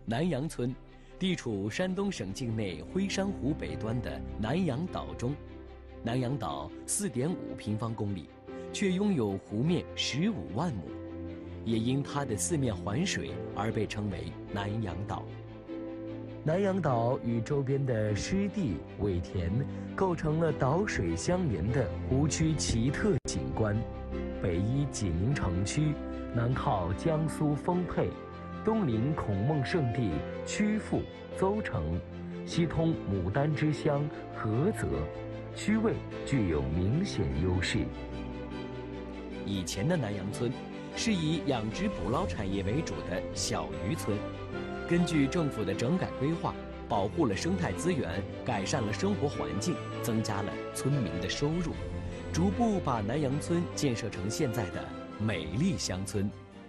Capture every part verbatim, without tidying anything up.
南阳村，地处山东省境内徽山湖北端的南阳岛中。南阳岛 四点五平方公里，却拥有湖面十五万亩，也因它的四面环水而被称为南阳岛。南阳岛与周边的湿地、苇田构成了岛水相连的湖区奇特景观。北依济宁城区，南靠江苏丰沛，东临孔孟圣地曲阜、邹城，西通牡丹之乡菏泽，区位具有明显优势。以前的南阳村是以养殖捕捞产业为主的小渔村。根据政府的整改规划，保护了生态资源，改善了生活环境，增加了村民的收入，逐步把南阳村建设成现在的美丽乡村。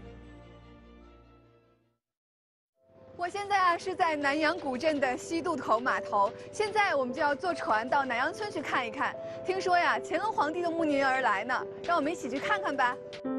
我现在啊是在南阳古镇的西渡头码头，现在我们就要坐船到南阳村去看一看。听说呀，乾隆皇帝都慕名而来呢，让我们一起去看看吧。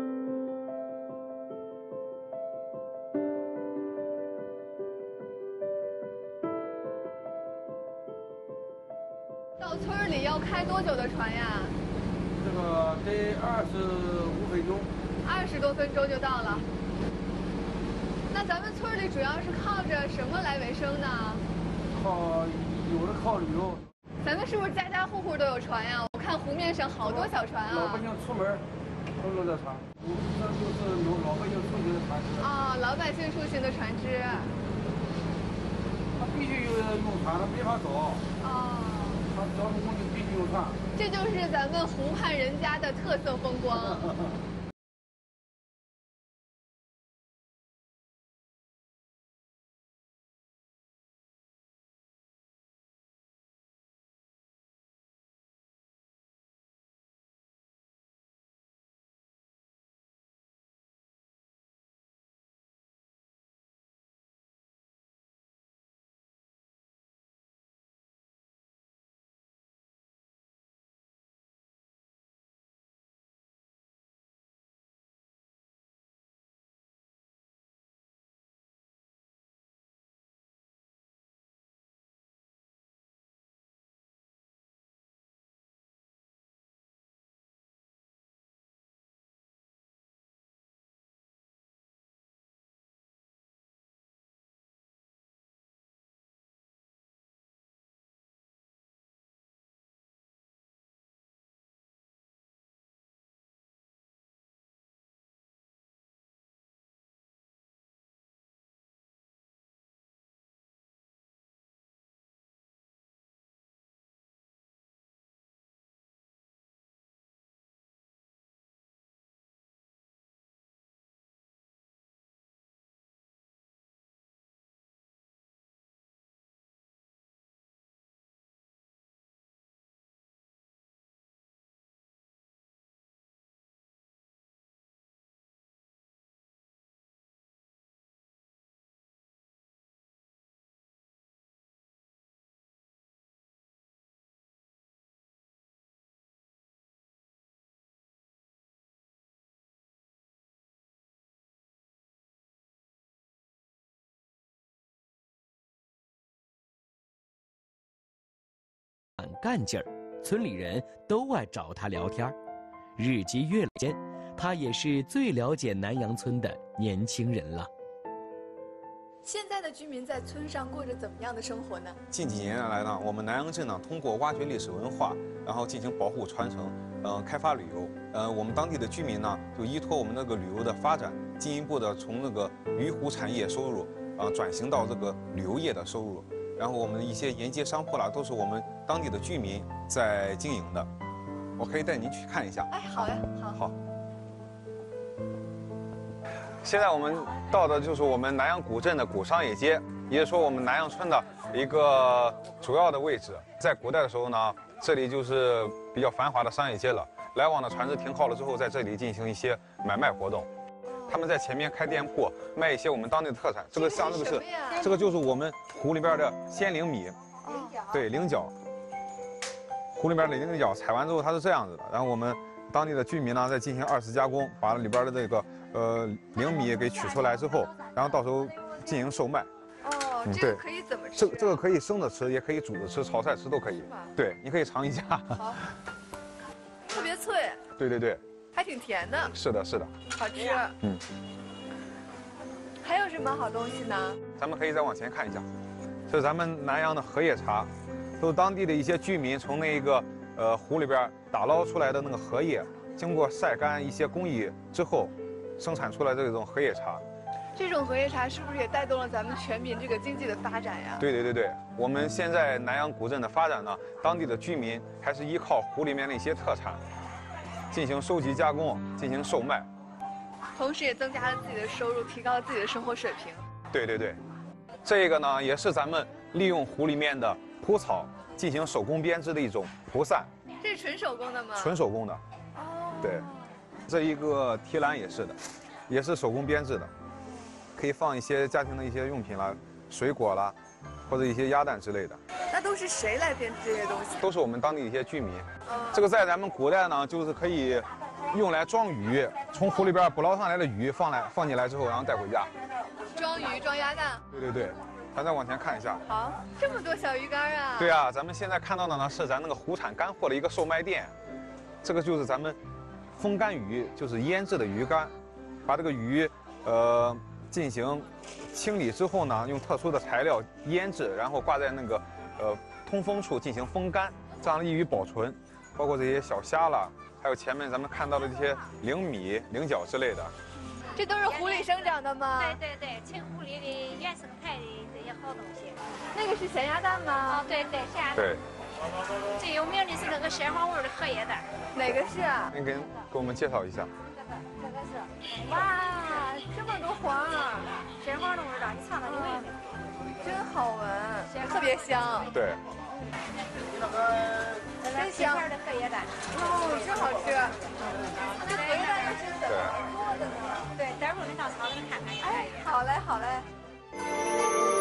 到村里要开多久的船呀？ 这个得二十五分钟， 二十多分钟就到了。那咱们村里主要是靠着什么来为生呢？ 靠，有的靠旅游。 咱们是不是家家户户都有船呀？我看湖面上好多小船啊。 老百姓出门都有这船，我们这就是有老百姓出行的船只。 啊，老百姓出行的船只。 他必须有用船，他没法走。 哦。 他交通工具必须用船。 这就是咱们湖畔人家的特色风光。 干劲儿，村里人都爱找他聊天。日积月累间，他也是最了解南阳村的年轻人了。 现在的居民在村上过着怎么样的生活呢？ 近几年来呢，我们南阳镇呢通过挖掘历史文化，然后进行保护传承，呃，开发旅游。呃，我们当地的居民呢，就依托我们那个旅游的发展，进一步的从那个渔湖产业收入，啊、呃，转型到这个旅游业的收入。然后我们一些沿街商铺啦，都是我们当地的居民在经营的。我可以带您去看一下。 哎，好呀，好。 好。现在我们到的就是我们南阳古镇的古商业街，也就是说我们南阳村的一个主要的位置。在古代的时候呢，这里就是比较繁华的商业街了。来往的船只停靠了之后，在这里进行一些买卖活动。他们在前面开店铺，卖一些我们当地的特产。这个像这个是，这个就是我们湖里边的鲜灵米，对，菱角。湖里边的菱角采完之后它是这样子的，然后我们当地的居民呢再进行二次加工，把里边的这个呃灵米给取出来之后，然后到时候进行售卖。 哦， 嗯这个对可以怎么吃、啊？ 这个这个可以生着吃，也可以煮着吃，炒菜吃都可以是吧。 对，你可以尝一下。 好，特别脆， 对对对， 还挺甜的， 是的，是的。 好吃。 嗯， 还有什么好东西呢？ 咱们可以再往前看一下，这是咱们南阳的荷叶茶，都是当地的一些居民从那个呃湖里边打捞出来的那个荷叶，经过晒干一些工艺之后，生产出来的这种荷叶茶。 这种荷叶茶是不是也带动了咱们全民这个经济的发展呀？ 对对对对，我们现在南阳古镇的发展呢，当地的居民还是依靠湖里面的一些特产，进行收集加工，进行售卖。 同时也增加了自己的收入，提高了自己的生活水平。 对对对，这个呢也是咱们利用湖里面的蒲草进行手工编织的一种蒲扇， 这是纯手工的吗？ 纯手工的。 哦。 对，这一个提篮也是的，也是手工编制的，可以放一些家庭的一些用品啦、水果啦，或者一些鸭蛋之类的。 那都是谁来编织这些东西？ 都是我们当地的一些居民。 嗯这个在咱们古代呢，就是可以用来装鱼，从湖里边捕捞上来的鱼放来放进来之后，然后带回家。 装鱼、装鸭蛋。 对对对，咱再往前看一下。 好，这么多小鱼干啊！ 对啊，咱们现在看到的呢是咱那个湖产干货的一个售卖店，这个就是咱们风干鱼，就是腌制的鱼干，把这个鱼呃进行清理之后呢，用特殊的材料腌制，然后挂在那个呃通风处进行风干，这样利于保存。包括这些小虾啦，还有前面咱们看到的这些灵米、菱角之类的。 这都是湖里生长的吗？ 对对对，清湖里的原生态的这些好东西。 那个是咸鸭蛋吗？ 哦，对对，咸鸭蛋。 对。 最有名的是那个鲜花味的荷叶蛋。 哪个是啊？ 您给给我们介绍一下。 这个这个是。 哇，这么多黄啊！ 鲜花的味道，你尝尝，你闻闻。 真好闻，特别香。 对。 真香的荷叶蛋。 哦，真好吃。这荷叶蛋又是怎么做的呢？ 对，待会儿你到厂里看看。 哎，好嘞，好嘞。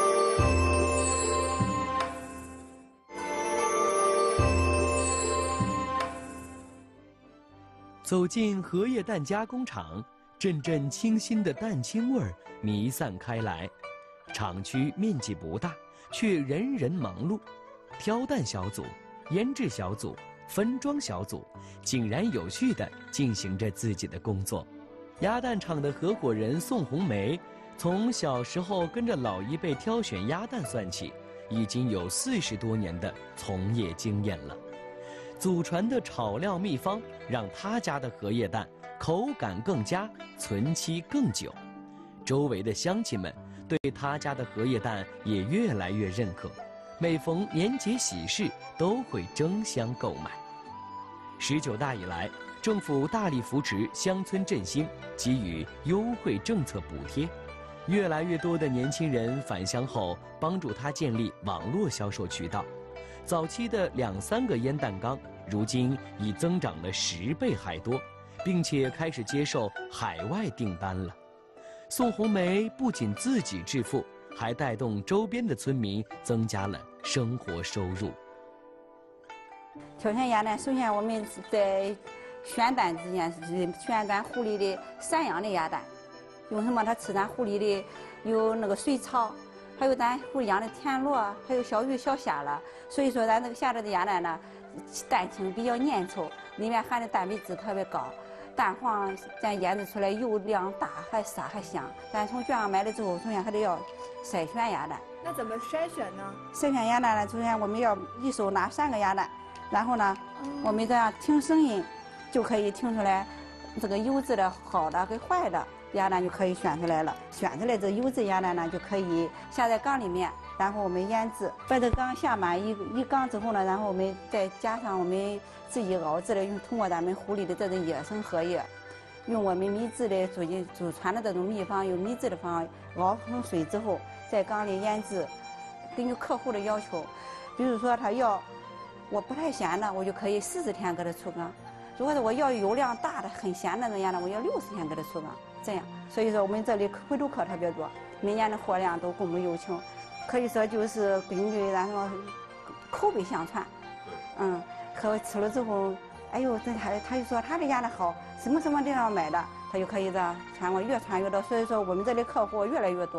走进荷叶蛋加工厂，阵阵清新的蛋清味儿弥散开来。厂区面积不大，却人人忙碌。挑蛋小组、腌制小组、分装小组，井然有序地进行着自己的工作。鸭蛋厂的合伙人宋红梅，从小时候跟着老一辈挑选鸭蛋算起，已经有四十多年的从业经验了。祖传的炒料秘方，让他家的荷叶蛋口感更佳，存期更久。周围的乡亲们对他家的荷叶蛋也越来越认可，每逢年节喜事都会争相购买。十九大以来，政府大力扶持乡村振兴，给予优惠政策补贴，越来越多的年轻人返乡后帮助他建立网络销售渠道。早期的两三个腌蛋缸，如今已增长了十倍还多，并且开始接受海外订单了。宋红梅不仅自己致富，还带动周边的村民增加了生活收入。 挑选鸭蛋，首先我们在选蛋之前是选咱湖里的散养的鸭蛋，用什么？它吃咱湖里的有那个水草，还有咱湖里养的田螺，还有小鱼小虾了。所以说咱这个下这的鸭蛋呢，蛋清比较粘稠，里面含的蛋白质特别高，蛋黄咱腌制出来油量大，还沙还香。咱从圈上买了之后，首先还得要筛选鸭蛋。 那怎么筛选呢？ 筛选鸭蛋呢，首先我们要一手拿三个鸭蛋，然后呢，我们这样听声音，就可以听出来这个优质的好的跟坏的鸭蛋就可以选出来了。选出来这优质鸭蛋呢，就可以下在缸里面，然后我们腌制。把这缸下满一一缸之后呢，然后我们再加上我们自己熬制的，用通过咱们湖里的这种野生荷叶，用我们秘制的祖籍祖传的这种秘方，用秘制的方熬成水之后，在缸里腌制。根据客户的要求，比如说他要我不太咸的，我就可以四十天给他出缸；如果是我要油量大的、很咸的那样的，我要六十天给他出缸。这样，所以说我们这里回头客特别多，每年的货量都供不应求，可以说就是根据咱说口碑相传。嗯，可吃了之后，哎呦，这他他就说他的鸭蛋好，什么什么地方买的，他就可以这样传过，越传越多。所以说我们这里客户越来越多。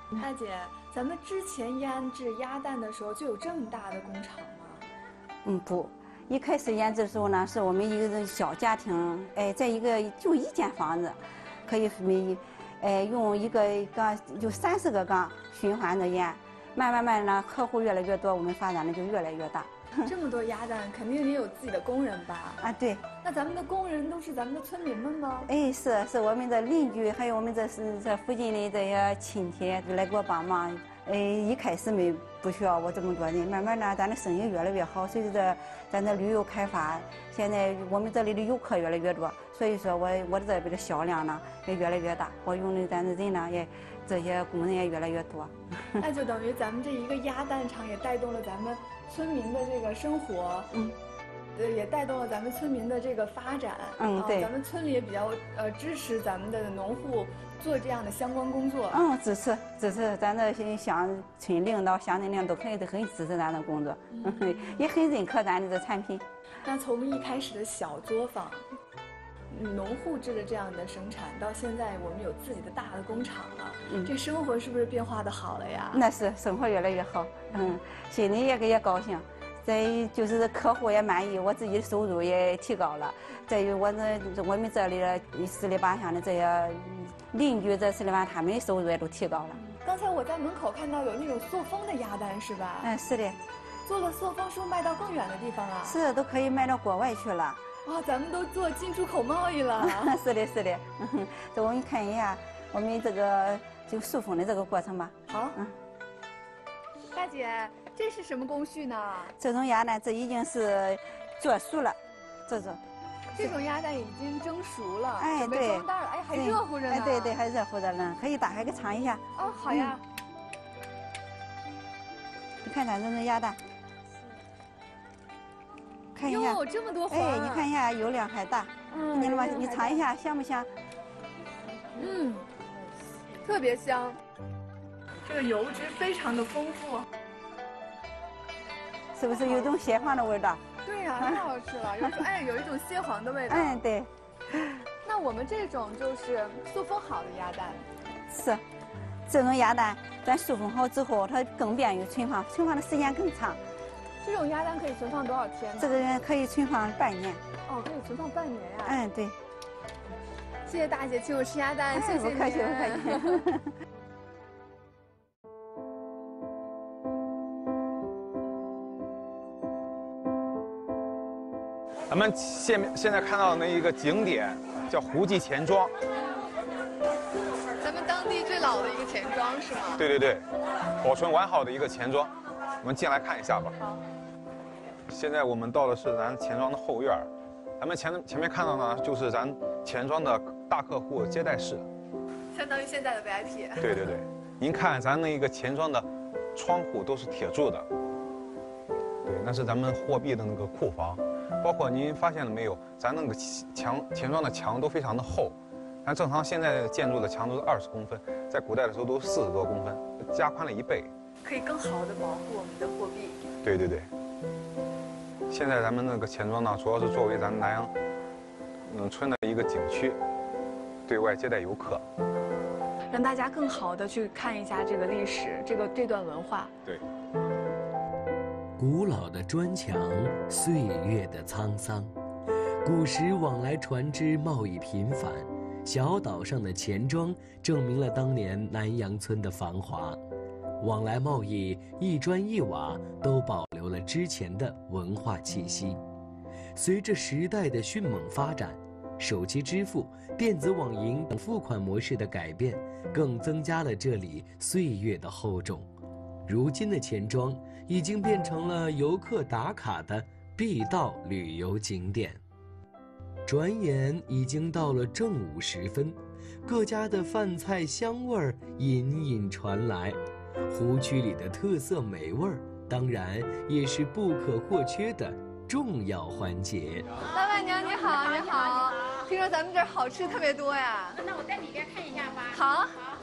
大姐，咱们之前腌制鸭蛋的时候就有这么大的工厂吗？ 嗯，不，一开始腌制的时候呢，是我们一个小家庭，哎，在一个就一间房子，可以每，哎，用一个缸就三四个缸循环的腌，慢慢慢呢，客户越来越多，我们发展的就越来越大。 这么多鸭蛋，肯定也有自己的工人吧？ 啊，对。 那咱们的工人都是咱们的村民们吗？ 哎，是是我们的邻居，还有我们这是这附近的这些亲戚都来给我帮忙。哎，一开始没不需要我这么多人，慢慢呢，咱的生意越来越好，随着这咱的旅游开发，现在我们这里的游客越来越多，所以说我我这边的销量呢也越来越大，我用的咱的人呢也这些工人也越来越多。 那就等于咱们这一个鸭蛋厂也带动了咱们村民的这个生活，嗯，呃，也带动了咱们村民的这个发展， 嗯，对， 啊、咱们村里也比较呃支持咱们的农户做这样的相关工作。 嗯，支持支持，咱这些乡村领导、乡镇领导都肯定都很支持咱的工作，嗯、也很认可咱的这产品。 那从一开始的小作坊，农户制的这样的生产，到现在我们有自己的大的工厂了，嗯，这生活是不是变化的好了呀？ 那是生活越来越好，嗯，心里也也高兴。再就是客户也满意，我自己的收入也提高了。再有我这我们这里的十里八乡的这些邻居，这十里八他们的收入也都提高了。 刚才我在门口看到有那种塑封的鸭蛋，是吧？ 嗯，是的。 做了塑封，是不是卖到更远的地方啊？ 是，都可以卖到国外去了。 哇，咱们都做进出口贸易了。 是的，是的。这我们看一下我们这个就塑封的这个过程吧。 好。嗯。大姐，这是什么工序呢？ 这种鸭蛋，这已经是做熟了，这种。 这种鸭蛋已经蒸熟了， 哎，对， 装袋了，哎，还热乎着呢。 哎，对对，还热乎着呢，可以打开给尝一下。 哦，好呀。 嗯、你看咱这种鸭蛋。看一下， 哟，这么多黄！ 哎，你看一下，油量还大。嗯，你了吗？你尝一下，香不香？ 嗯，特别香。这个油脂非常的丰富， 是不是有种蟹黄的味道？ 对呀、啊，太好吃了。有一种哎，有一种蟹黄的味道。 嗯，对。 那我们这种就是塑封好的鸭蛋。 是，这种鸭蛋咱塑封好之后，它更便于存放，存放的时间更长。 这种鸭蛋可以存放多少天呢？ 这个可以存放半年。 哦，可以存放半年呀、啊。 嗯，对。 谢谢大姐请我吃鸭蛋，哎、谢谢你。 不客气，不客气。 咱们现现在看到的那一个景点叫胡记钱庄， 咱们当地最老的一个钱庄是吗？ 对对对，保存完好的一个钱庄，我们进来看一下吧。 好。 现在我们到的是咱钱庄的后院，咱们前前面看到呢，就是咱钱庄的大客户接待室， 相当于现在的 V I P。 对对对，您看咱那个钱庄的窗户都是铁铸的，对，那是咱们货币的那个库房。包括您发现了没有，咱那个墙钱庄的墙都非常的厚，咱正常现在建筑的墙都是二十公分，在古代的时候都是四十多公分，加宽了一倍， 可以更好的保护我们的货币。 对对对。现在咱们那个钱庄呢，主要是作为咱们南阳嗯村的一个景区，对外接待游客， 让大家更好的去看一下这个历史，这个这段文化。 对。 古老的砖墙，岁月的沧桑。古时往来船只贸易频繁，小岛上的钱庄证明了当年南阳村的繁华。往来贸易一砖一瓦都保留了之前的文化气息。随着时代的迅猛发展，手机支付、电子网银等付款模式的改变，更增加了这里岁月的厚重。如今的钱庄已经变成了游客打卡的必到旅游景点。转眼已经到了正午时分，各家的饭菜香味儿隐隐传来，湖区里的特色美味儿当然也是不可或缺的重要环节。 老板娘你好，你好，听说咱们这儿好吃特别多呀？ 那我带里边看一下吧。 好。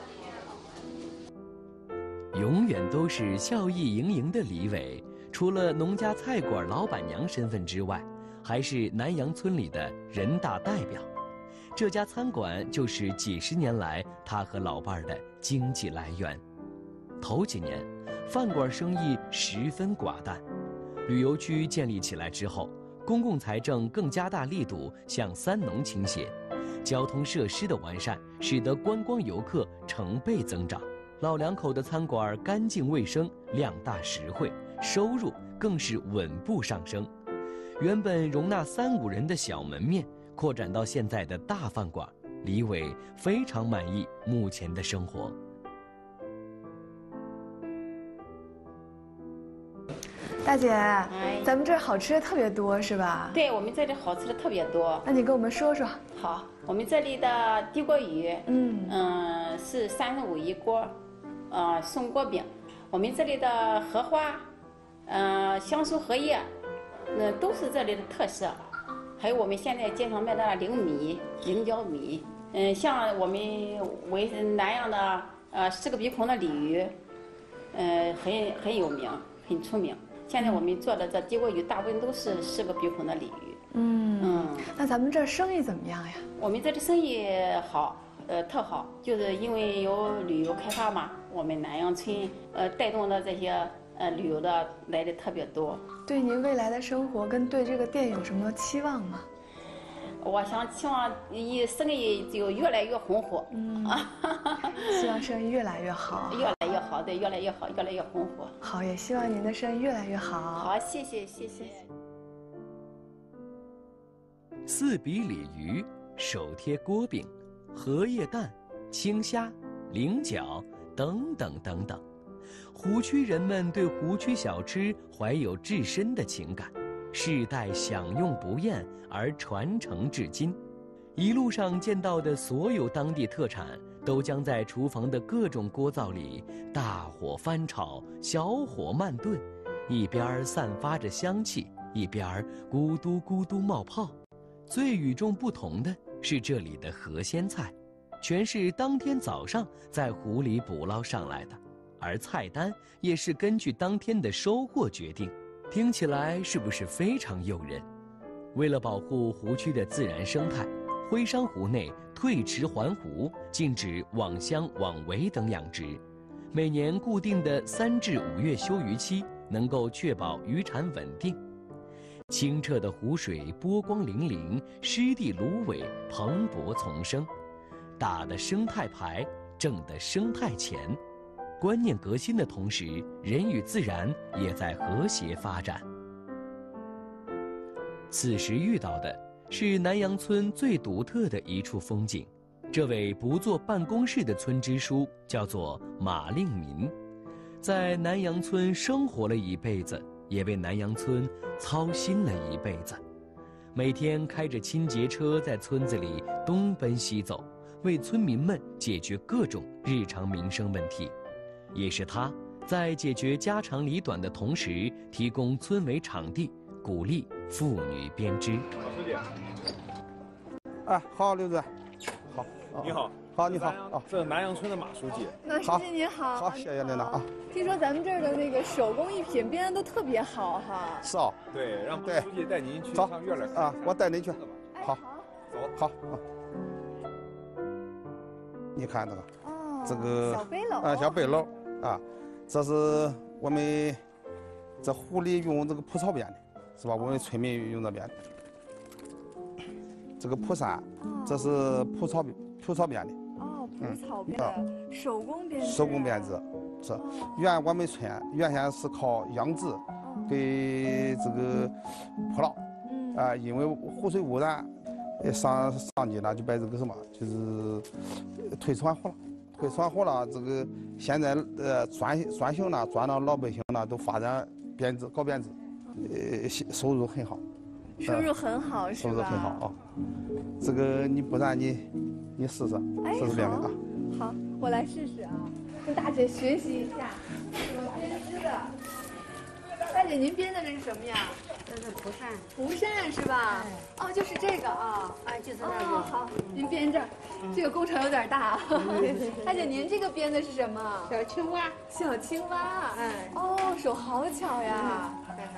永远都是笑意盈盈的李伟，除了农家菜馆老板娘身份之外，还是南阳村里的人大代表。这家餐馆就是几十年来他和老伴儿的经济来源。 头几年，饭馆生意十分寡淡。旅游区建立起来之后，公共财政更加大力度向三农倾斜，交通设施的完善使得观光游客成倍增长。老两口的餐馆干净卫生，量大实惠，收入更是稳步上升。原本容纳三五人的小门面，扩展到现在的大饭馆，李伟非常满意目前的生活。 大姐， 哎， 咱们这儿好吃的特别多，是吧？ 对，我们这里好吃的特别多。 那你跟我们说说。 好，我们这里的地锅鱼， 嗯嗯，是三十五一锅，呃，松锅饼。我们这里的荷花，呃，香酥荷叶，那都是这里的特色。还有我们现在街上卖的菱米、菱角米，嗯，像我们为南阳的呃四个鼻孔的鲤鱼，呃，很很有名，很出名。现在我们做的这地锅鱼，大部分都是四个鼻孔的鲤鱼。 嗯嗯， 那咱们这儿生意怎么样呀？ 我们这里生意好，呃，特好，就是因为有旅游开发嘛，我们南阳村呃带动的这些呃旅游的来的特别多。 对您未来的生活跟对这个店有什么期望吗？ 我想希望以生意就越来越红火， 嗯，希望生意越来越好， 越来越好，对，越来越好，越来越红火。 好，也希望您的生意越来越好。 好，谢谢，谢谢。 四比鲤鱼、手贴锅饼、荷叶蛋、青虾、菱角等等等等，湖区人们对湖区小吃怀有至深的情感，世代享用不厌而传承至今。一路上见到的所有当地特产，都将在厨房的各种锅灶里大火翻炒，小火慢炖，一边散发着香气，一边咕嘟咕嘟冒泡。最与众不同的是这里的河鲜菜，全是当天早上在湖里捕捞上来的，而菜单也是根据当天的收获决定。听起来是不是非常诱人？为了保护湖区的自然生态，徽商湖内退池环湖，禁止网箱、网围等养殖。每年固定的三至五月休渔期，能够确保渔产稳定。清澈的湖水波光粼粼，湿地芦苇蓬勃丛生，打的生态牌，挣的生态钱。观念革新的同时，人与自然也在和谐发展。此时遇到的是南阳村最独特的一处风景。这位不做办公室的村支书叫做马令民，在南阳村生活了一辈子，也为南阳村操心了一辈子。每天开着清洁车在村子里东奔西走，为村民们解决各种日常民生问题。也是他在解决家长里短的同时，提供村委场地，鼓励妇女编织。 老书记， 哎，好，刘主任，好， 你好， 好，你好啊， 这是南阳村的马书记。 那书记您好， 好，谢谢领导啊。 听说咱们这儿的那个手工艺品编的都特别好哈。 是啊， 对，让马对书记带您去走上院来看啊，我带你去。好， 走， 好啊。你看这个， 哦， 这个小背篓啊，小背篓啊，这是我们这湖里用这个蒲草编的，是吧？我们村民用这编的。这个蒲扇，这是蒲草蒲草编的。 哦，蒲草编的，手工编织。 手工编织，是原我们村原先是靠养殖给这个捕捞，啊，因为湖水污染，上上级呢就把这个什么就是退传湖了，退传湖了。这个现在呃转转型呢，转到老百姓呢都发展编织搞编织，呃收入很好。 收入很好，是吧？ 收入很好啊。这个你不然你你试试，试试编编啊。 好，我来试试啊，跟大姐学习一下怎么编织的。大姐，您编的这是什么呀？ 这是蒲扇。 蒲扇是吧？哦，就是这个啊。 哎，就是那个。 哦，好，您编这儿，这个工程有点大啊。大姐，您这个编的是什么？ 小青蛙。 小青蛙。 哎。 哦，手好巧呀。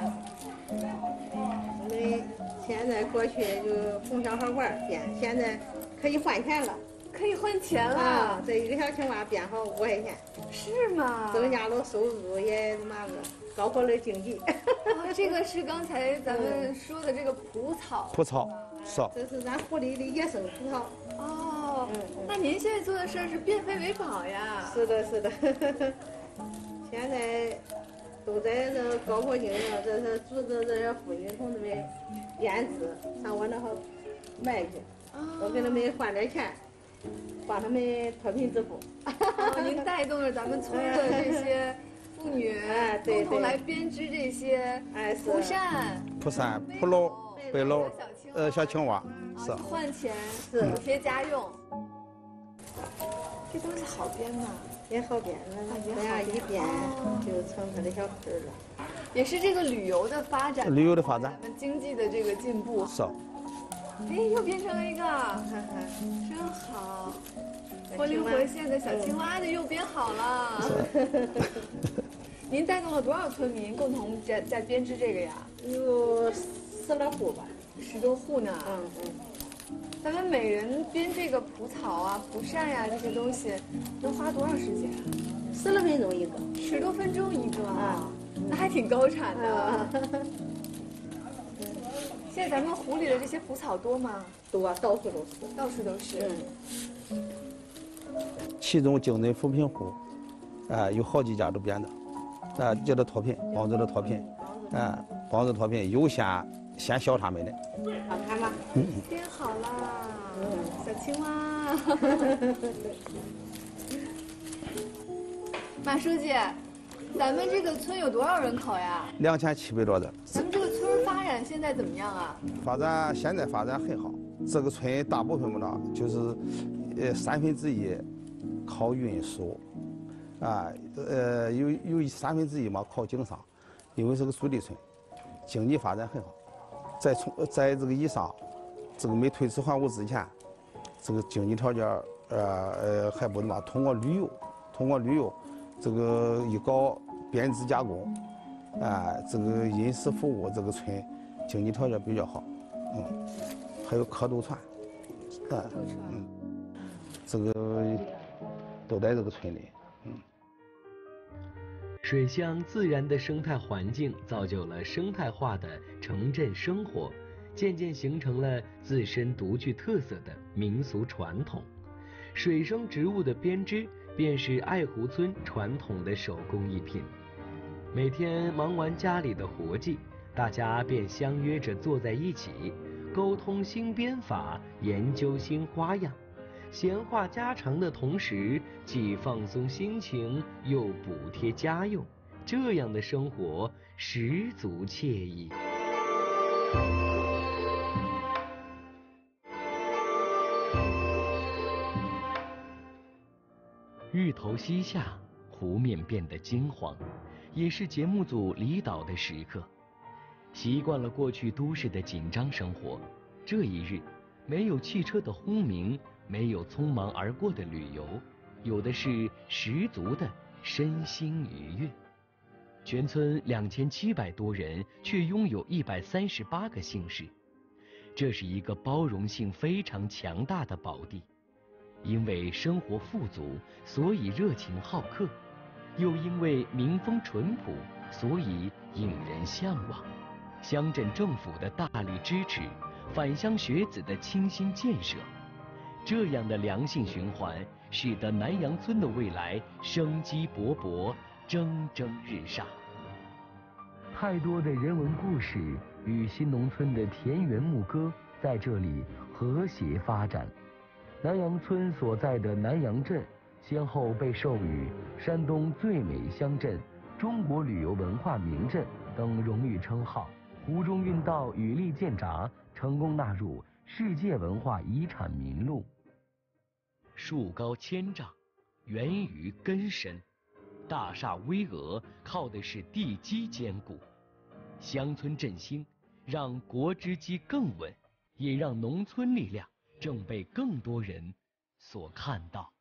我们现在过去就红小荷罐编，现在可以换钱了。 可以换钱了。 啊，这一个小青蛙编好五块钱。 是吗？ 增加了收入，也嘛个搞活了经济。 哦，这个是刚才咱们说的这个蒲草。 蒲草是。 这是咱湖里的野生蒲草。 哦，嗯嗯、那您现在做的事儿是变废为宝呀？ 是的，是的。现在都在这高坡经上，这是组织这些妇女同志们腌制，上我那哈卖去，哦、我给他们换点钱。帮他们脱贫致富。 哦，您带动了咱们村的这些妇女， 哎，对对， 共同来编织这些哎蒲扇、 蒲扇、蒲篓、背篓，呃，小青蛙，是换钱， 是补贴家用。这东西好编呐， 也好编，这样一编就成它的小盆了。 也是这个旅游的发展， 旅游的发展， 咱们经济的这个进步。 是。 哎，又变成了一个，真好，活灵活现的小青蛙的又编好了。您带动了多少村民共同在在编织这个呀？ 有十来户吧， 十多户呢。 嗯嗯。 咱们每人编这个蒲草啊、蒲扇呀、啊、这些东西，能花多长时间啊？ 十来分钟一个， 十多分钟一个啊，那还挺高产的。现在咱们湖里的这些蒲草多吗？ 多，到处都是， 到处都是。 嗯。其中京内扶贫户，啊、呃，有好几家都编的，啊、呃，叫他脱贫，帮助他脱贫，啊、呃，帮助脱贫，优先先销他们的。 好看吗？ 嗯，编好了，嗯，小青蛙。马书记。咱们这个村有多少人口呀？ 两千七百多人。 咱们这个村发展现在怎么样啊？ 发展现在发展很好。这个村大部分呢，就是呃三分之一靠运输，啊呃有有三分之一嘛靠经商，因为是个属地村，经济发展很好。在从在这个以上，这个没推迟还屋之前，这个经济条件呃呃还不嘛，通过旅游，通过旅游。这个一搞编织加工，啊、呃，这个饮食服务，这个村经济条件比较好，嗯，还有蝌蚪船，啊，嗯，这个都在这个村里，嗯。 水乡自然的生态环境造就了生态化的城镇生活，渐渐形成了自身独具特色的民俗传统。水生植物的编织便是爱湖村传统的手工艺品。每天忙完家里的活计，大家便相约着坐在一起，沟通新编法，研究新花样，闲话家常的同时，既放松心情，又补贴家用，这样的生活十足惬意。日头西下，湖面变得金黄，也是节目组离岛的时刻。习惯了过去都市的紧张生活，这一日，没有汽车的轰鸣，没有匆忙而过的旅游，有的是十足的身心愉悦。全村两千七百多人，却拥有一百三十八个姓氏，这是一个包容性非常强大的宝地。因为生活富足，所以热情好客；又因为民风淳朴，所以引人向往。乡镇政府的大力支持，返乡学子的倾心建设，这样的良性循环，使得南阳村的未来生机勃勃，蒸蒸日上。太多的人文故事与新农村的田园牧歌在这里和谐发展。南阳村所在的南阳镇，先后被授予山东最美乡镇、中国旅游文化名镇等荣誉称号。湖中运道与利建闸成功纳入世界文化遗产名录。树高千丈，源于根深；大厦巍峨，靠的是地基坚固。乡村振兴，让国之基更稳，也让农村力量正被更多人所看到。